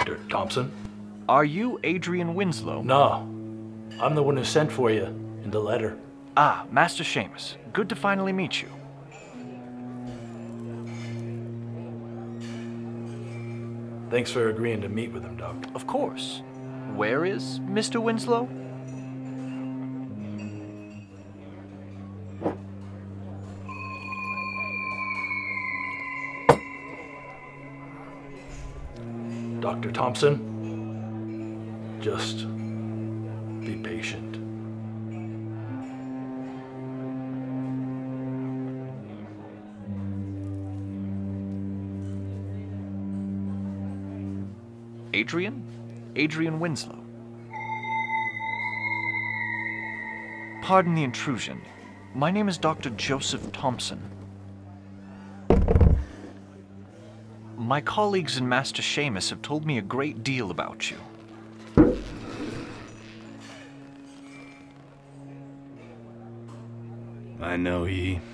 Dr. Thompson? Are you Adrian Winslow? No. I'm the one who sent for you in the letter. Ah, Master Seamus. Good to finally meet you. Thanks for agreeing to meet with him, Doc. Of course. Where is Mr. Winslow? Dr. Thompson, just be patient. Adrian? Adrian Winslow. Pardon the intrusion. My name is Dr. Joseph Thompson. My colleagues in Master Seamus have told me a great deal about you. I know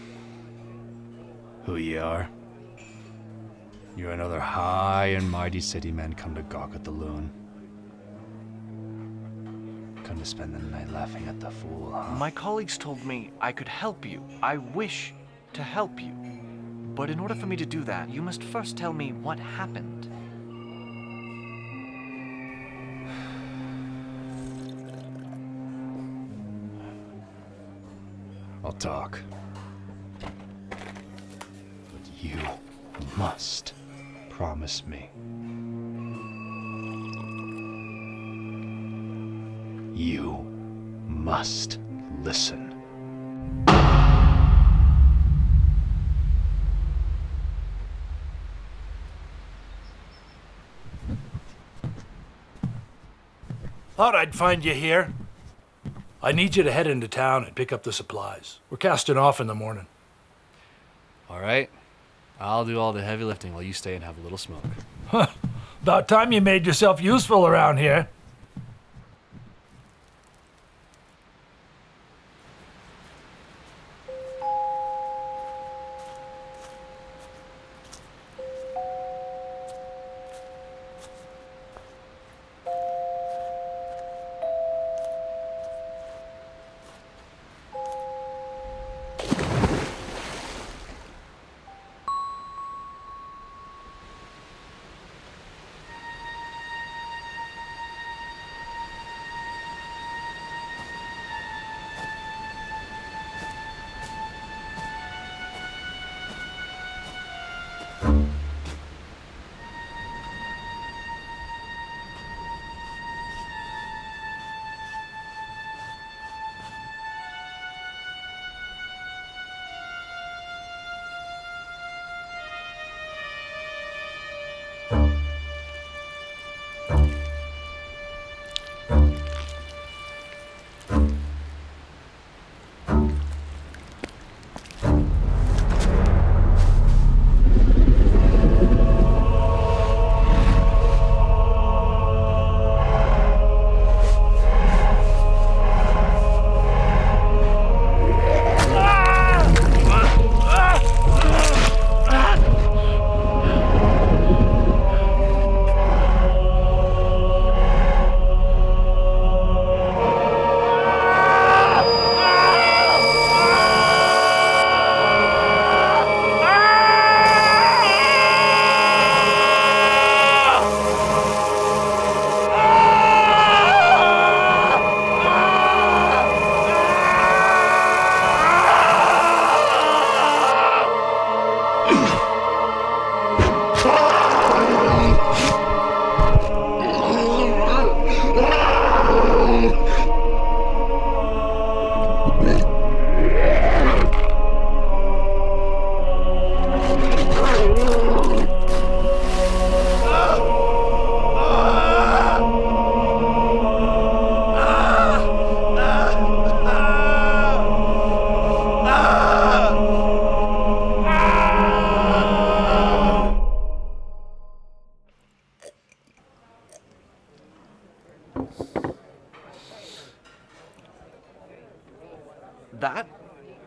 who ye are. You're another high and mighty city man come to gawk at the loon. Come to spend the night laughing at the fool, huh? My colleagues told me I could help you. I wish to help you. But in order for me to do that, you must first tell me what happened. I'll talk. But you must promise me. You must listen. Thought I'd find you here. I need you to head into town and pick up the supplies. We're casting off in the morning. All right. I'll do all the heavy lifting while you stay and have a little smoke. About time you made yourself useful around here.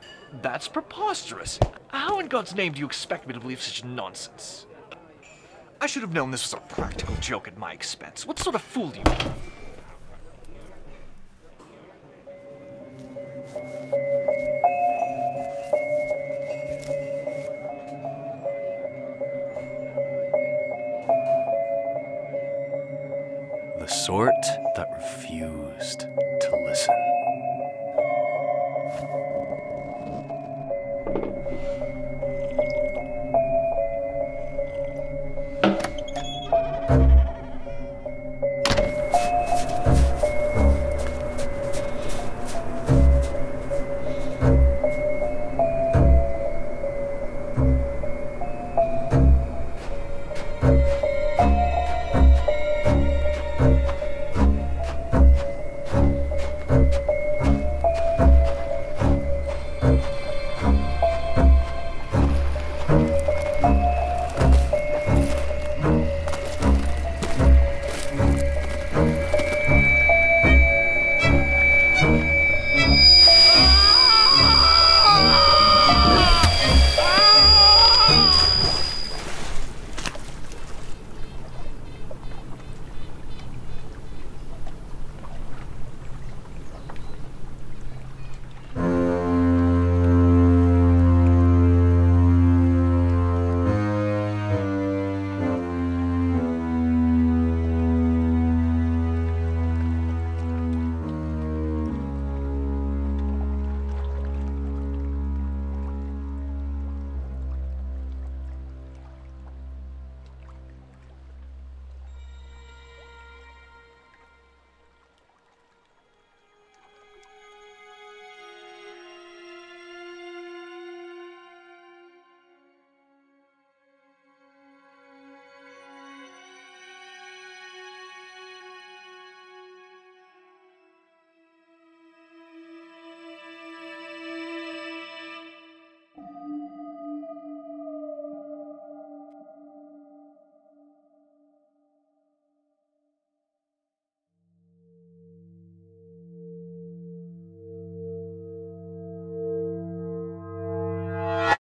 That's preposterous. How in God's name do you expect me to believe such nonsense? I should have known this was a practical joke at my expense. What sort of fool do you...